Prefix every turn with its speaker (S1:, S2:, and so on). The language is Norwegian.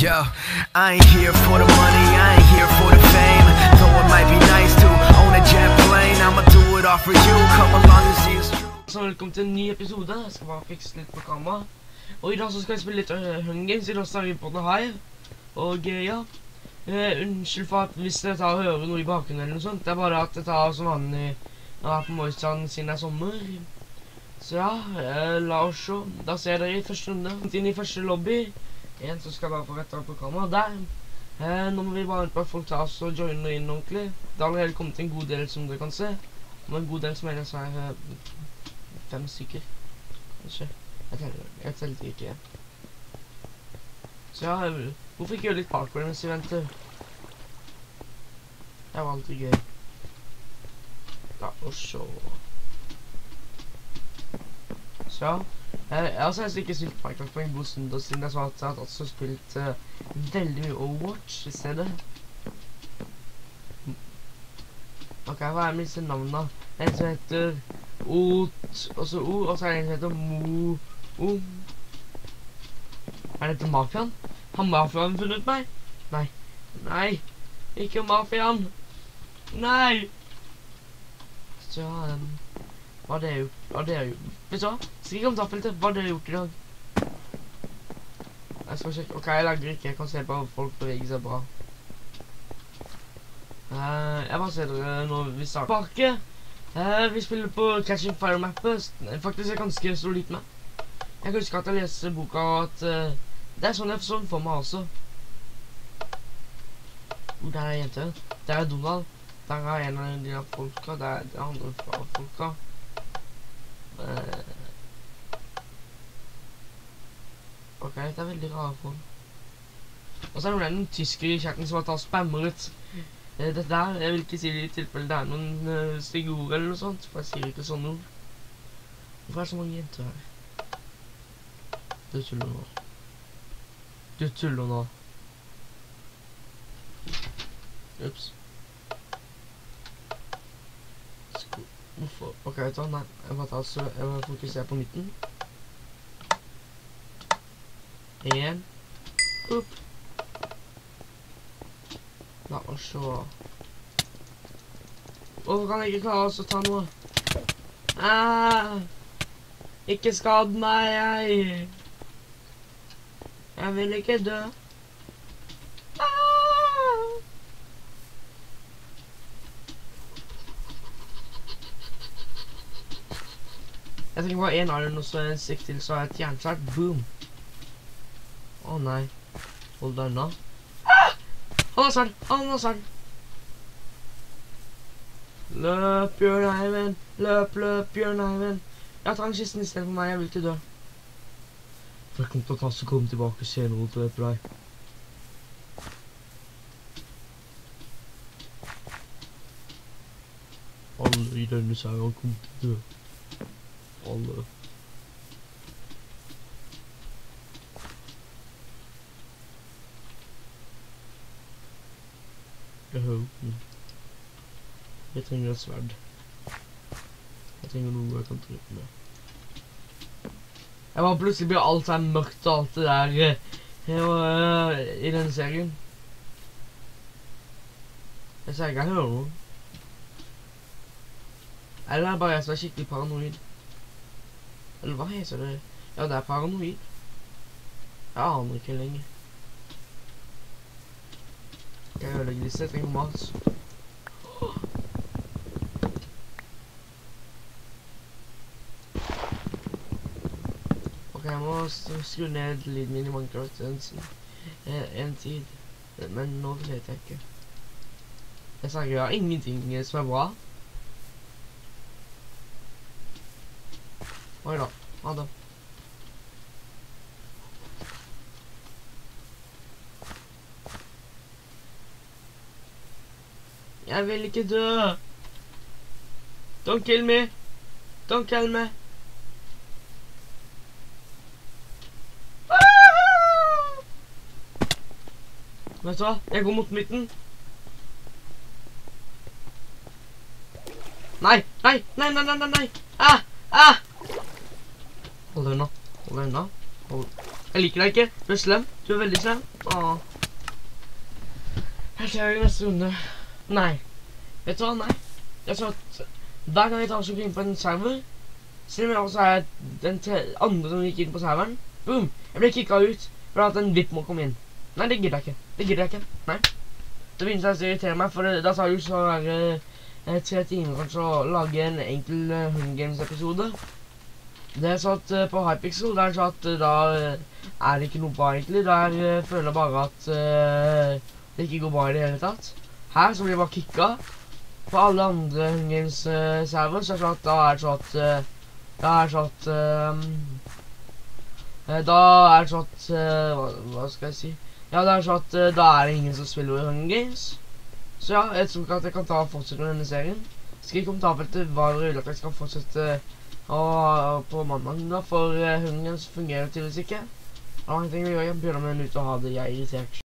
S1: Yo, I ain't here for the money, I ain't here for the fame. Though it might be nice to own a jet plane, I'ma do it all for you, come along and see it's true.
S2: Så velkommen til en ny episode. Jeg skal bare fikse litt på kamera. Og i dag så skal jeg spille litt Hunger Games, i dag så er vi på det her. Og ja, unnskyld for at hvis dere tar og hører noe i bakgrunnen eller noe sånt. Det er bare at jeg tar som vanlig på Moistan siden det er sommer. Så ja, la oss se. Da ser dere i første runde. Inn i første lobby. En så skal jeg bare få rettet på kamera der. Nå må vi bare vente på at folk tar oss og joiner inn ordentlig. Det har allerede kommet en god del som dere kan se. Men en god del som ellers er 5 stykker. Kanskje. Jeg telte ikke. Så ja, hvorfor ikke gjøre litt parkour mens vi venter? Det var alltid gøy. La oss se. Så ja. Jeg har altså ikke spilt Minecraft på en god stund, og siden det er så at jeg har også spilt veldig mye Overwatch i stedet. Ok, hva er med disse navnene? En som heter Ot, og så O, og så er det en som heter Mo, O. Er dette mafiaen? Har mafiaen funnet meg? Nei. Nei. Ikke mafiaen. Nei. Så ja, hva det er jo, vet du hva? Skriv om taffeltet, hva det har gjort i dag. Jeg skal sjekke, ok, jeg lager ikke, jeg kan se på folk beveger seg bra. Jeg bare ser dere når vi starter. Tilbake, vi spiller på Catching Fire-mappet, faktisk er ganske solid med. Jeg kan huske at jeg leser boka at det er sånn jeg forstår for meg også. Der er jente, der er Donald, der er en av de folka, der er de andre folka. Ok, det er veldig rare folk. Og så er det noen tyskere i chatten som har tatt spammeret dette der. Jeg vil ikke si det i tilfelle det er noen stygge ord eller noe sånt, for jeg sier ikke sånne ord. Hvorfor er det så mange jenter her? Du tuller nå. Du tuller nå. Ups. Hvorfor? Ok, vet du hva? Nei, jeg må fokusere på midten. En. Opp. La oss se. Hvorfor kan jeg ikke klare oss å ta noe? Ikke skad meg, jeg vil ikke dø. Jeg tenker bare en iron og så en stick til, så er et jernsverd. Boom. Å nei. Hold deg unna. Han har sverd! Han har sverd! Løp, Bjørn Eivind! Løp, Bjørn Eivind! Jeg tar en kisten i stedet for meg, jeg vil ikke dø. For jeg kommer til å ta så komme tilbake og se noe til å drepe deg. Alle i denne serien kommer til å dø. Alle. Jeg trenger et sverd. Jeg trenger noe jeg kan trykke med. Jeg var plutselig blir alt her mørkt og alt det der i denne serien. Jeg ser ikke jeg hører noe. Eller er det bare jeg som er skikkelig paranoid? Eller hva heter det? Ja, det er paranoid. Jeg aner ikke lenger. Jeg ødelegger disse, jeg trenger mat. Ok, jeg må skru ned lyden min i Minecraft en tid. Men nå vet jeg ikke. Jeg sa jeg har ingenting som er bra. Oi da, ha det. Jeg vil ikke dø. Don't kill me. Don't kill me. Vet du hva? Jeg går mot midten. Nei, nei, nei, nei, nei, nei. Hold deg unna. Hold deg unna. Jeg liker deg ikke. Du er slem. Du er veldig slem. Åh. Jeg ser deg i neste runde. Nei. Vet du hva? Nei. Jeg tror at hver gang jeg tar så inn på en server, selv om jeg også er den andre som gikk inn på serveren, boom! Jeg ble kicket ut for at en VIP må komme inn. Nei, det gidder jeg ikke. Det gidder jeg ikke. Nei. Det begynner å irritere meg, for da tar det jo så 3 timer kanskje å lage en enkel Hunger Games-episode. Det er sånn at på Hypixel, det er sånn at da er det ikke noe bra egentlig. Der føler jeg bare at det ikke går bra i det hele tatt. Her så blir jeg bare kicket. På alle andre Hunger Games-server så er det sånn at da er det sånn at hva skal jeg si? Ja, det er sånn at da er det ingen som spiller Hunger Games. Så ja, jeg tror ikke at jeg kan ta og fortsette med denne serien. Skriv i kommentarfeltet hva dere vil at jeg skal fortsette på mandag da, for Hunger Games fungerer tydeligvis ikke. Da har jeg tenkt å gjøre, jeg begynner med en ut og ha det jeg irritert.